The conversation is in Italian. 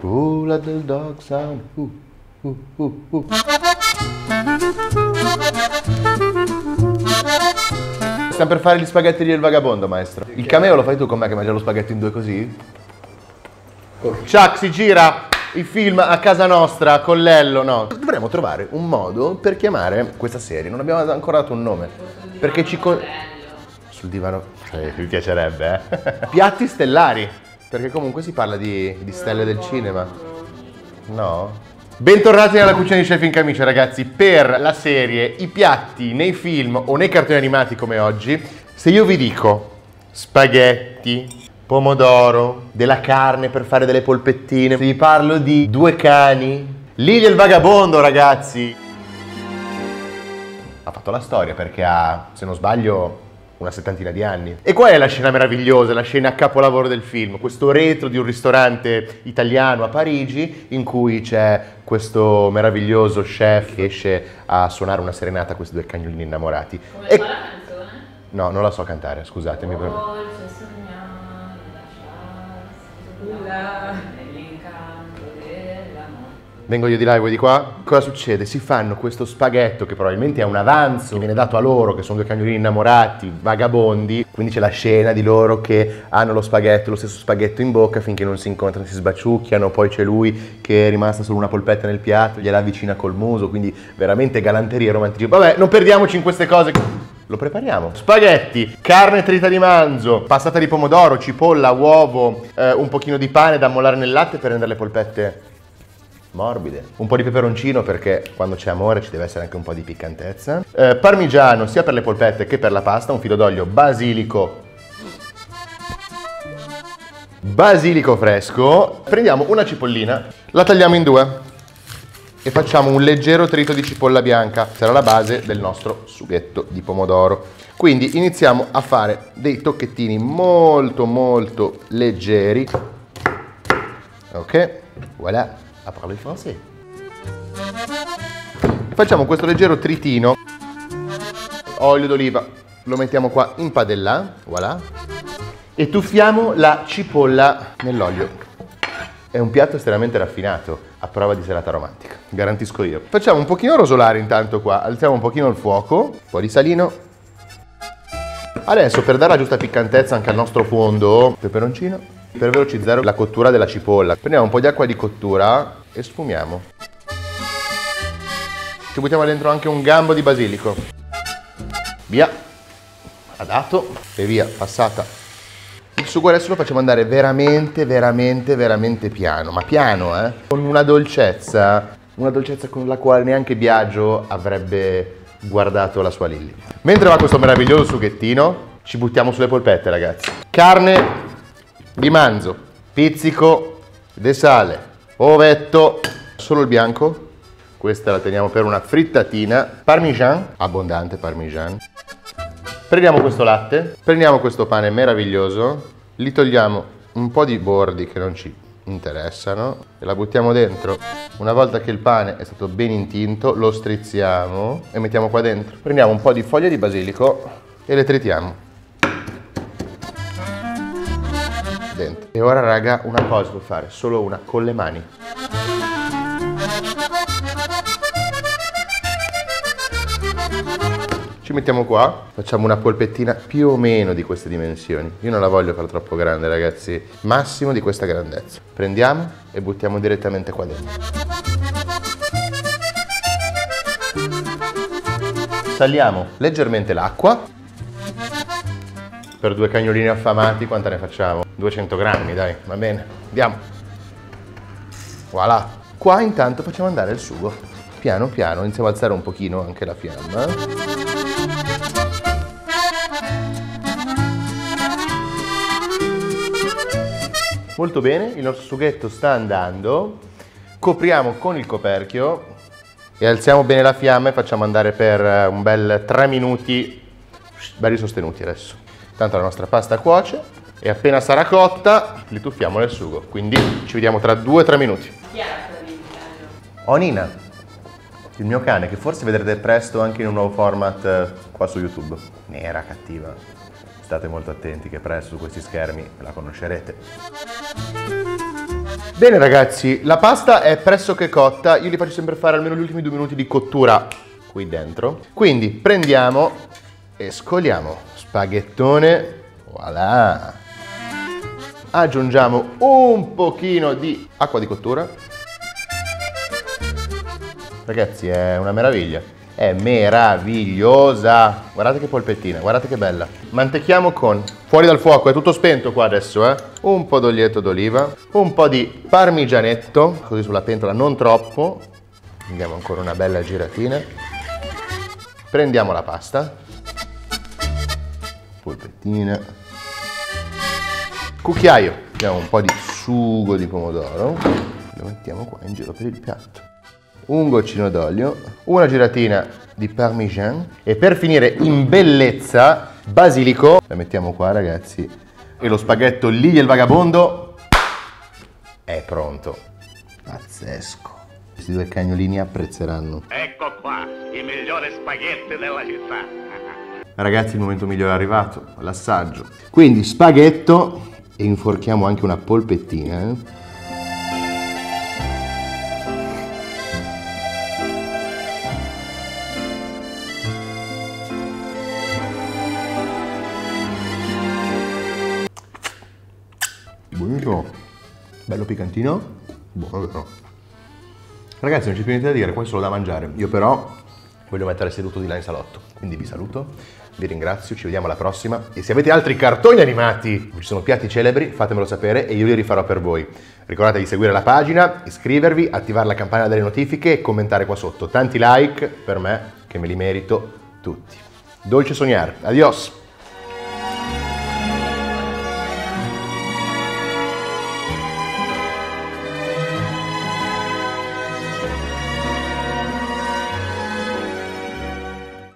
Let the dog sound. Stiamo per fare gli spaghetti del vagabondo, maestro. Il cameo lo fai tu con me che mangia lo spaghetto in due così? Chuck si gira i film a casa nostra con Lello, no? Dovremmo trovare un modo per chiamare questa serie. Non abbiamo ancora dato un nome. Perché sul divano. Mi piacerebbe, eh? Piatti stellari. Perché comunque si parla di stelle del cinema. No? Bentornati nella cucina di Chef in Camicia, ragazzi, per la serie I piatti nei film o nei cartoni animati come oggi. Se io vi dico spaghetti, pomodoro, della carne per fare delle polpettine, se vi parlo di due cani, Lily il vagabondo, ragazzi. Ha fatto la storia perché ha, se non sbaglio, una settantina di anni. E qual è la scena meravigliosa, la scena capolavoro del film? Questo retro di un ristorante italiano a Parigi in cui c'è questo meraviglioso chef che esce a suonare una serenata a questi due cagnolini innamorati. Come fa la canzone? No, non la so cantare, scusatemi. Dolce sognare, lasciarsi nell'incanto della notte. Vengo io di là e voi di qua. Cosa succede? Si fanno questo spaghetto che probabilmente è un avanzo che viene dato a loro, che sono due cagnolini innamorati, vagabondi. Quindi c'è la scena di loro che hanno lo stesso spaghetto in bocca finché non si incontrano, si sbaciucchiano. Poi c'è lui che è rimasta solo una polpetta nel piatto, gliela avvicina col muso, quindi veramente galanteria e romanticismo. Vabbè, non perdiamoci in queste cose. Lo prepariamo. Spaghetti, carne trita di manzo, passata di pomodoro, cipolla, uovo, un pochino di pane da mollare nel latte per rendere le polpette morbide. Un po' di peperoncino perché quando c'è amore ci deve essere anche un po' di piccantezza. Parmigiano sia per le polpette che per la pasta, un filo d'olio, basilico fresco. Prendiamo una cipollina, la tagliamo in due e facciamo un leggero trito di cipolla bianca. Sarà la base del nostro sughetto di pomodoro. Quindi iniziamo a fare dei tocchettini molto molto leggeri. Ok, voilà. A parler français. Facciamo questo leggero tritino. Olio d'oliva lo mettiamo qua in padella, voilà. E tuffiamo la cipolla nell'olio. È un piatto estremamente raffinato, a prova di serata romantica, garantisco io. Facciamo un pochino rosolare intanto qua, alziamo un pochino il fuoco, un po' di salino. Adesso per dare la giusta piccantezza anche al nostro fondo, peperoncino. Per velocizzare la cottura della cipolla prendiamo un po' di acqua di cottura e sfumiamo. Ci buttiamo dentro anche un gambo di basilico. Via, ha dato e via, passata. Il sugo adesso lo facciamo andare veramente piano, ma piano, con una dolcezza con la quale neanche Biagio avrebbe guardato la sua Lily. Mentre va questo meraviglioso sughettino, ci buttiamo sulle polpette, ragazzi. Carne di manzo, pizzico di sale, ovetto, solo il bianco, questa la teniamo per una frittatina, parmigiano, abbondante parmigiano. Prendiamo questo latte, prendiamo questo pane meraviglioso, gli togliamo un po' di bordi che non ci interessano e la buttiamo dentro. Una volta che il pane è stato ben intinto, lo strizziamo e mettiamo qua dentro. Prendiamo un po' di foglie di basilico e le tritiamo. Dentro. E ora, raga, una cosa devo fare, solo una, con le mani. Ci mettiamo qua, facciamo una polpettina più o meno di queste dimensioni. Io non la voglio fare troppo grande, ragazzi, massimo di questa grandezza. Prendiamo e buttiamo direttamente qua dentro. Saliamo leggermente l'acqua. Per due cagnolini affamati, quanta ne facciamo? 200 grammi, dai, va bene. Andiamo. Voilà. Qua intanto facciamo andare il sugo. Piano piano, iniziamo a alzare un pochino anche la fiamma. Molto bene, il nostro sughetto sta andando. Copriamo con il coperchio e alziamo bene la fiamma e facciamo andare per un bel 3 minuti, belli sostenuti adesso. Tanto la nostra pasta cuoce e appena sarà cotta li tuffiamo nel sugo, quindi ci vediamo tra 2-3 minuti. Chi è la tua di Nina, il mio cane, che forse vedrete presto anche in un nuovo format qua su YouTube. Nera, cattiva. State molto attenti che presto su questi schermi la conoscerete. Bene ragazzi, la pasta è pressoché cotta, io li faccio sempre fare almeno gli ultimi 2 minuti di cottura qui dentro. Quindi prendiamo e scoliamo spaghettone, voilà. Aggiungiamo un pochino di acqua di cottura. Ragazzi, è una meraviglia, è meravigliosa. Guardate che polpettina, guardate che bella. Mantechiamo con, fuori dal fuoco, è tutto spento qua adesso, un po' d'olietto d'oliva, un po' di parmigianetto, così sulla pentola, non troppo. Diamo ancora una bella giratina. Prendiamo la pasta, polpettina, cucchiaio, abbiamo un po' di sugo di pomodoro, lo mettiamo qua in giro per il piatto. Un goccino d'olio, una giratina di parmigiano e per finire in bellezza basilico. La mettiamo qua ragazzi e lo spaghetto Lily il vagabondo è pronto. Pazzesco. Questi 2 cagnolini apprezzeranno. Ecco qua, i migliori spaghetti della città. Ragazzi, il momento migliore è arrivato, l'assaggio. Quindi spaghetto e inforchiamo anche una polpettina. Buonissimo, bello piccantino, buono vero? Ragazzi, non c'è più niente da dire, qua è solo da mangiare. Io però voglio mettere seduto di là in salotto, quindi vi saluto, vi ringrazio, ci vediamo alla prossima e se avete altri cartoni animati, ci sono piatti celebri, fatemelo sapere e io li rifarò per voi. Ricordate di seguire la pagina, iscrivervi, attivare la campana delle notifiche e commentare qua sotto. Tanti like per me che me li merito tutti. Dolce sognare, adios!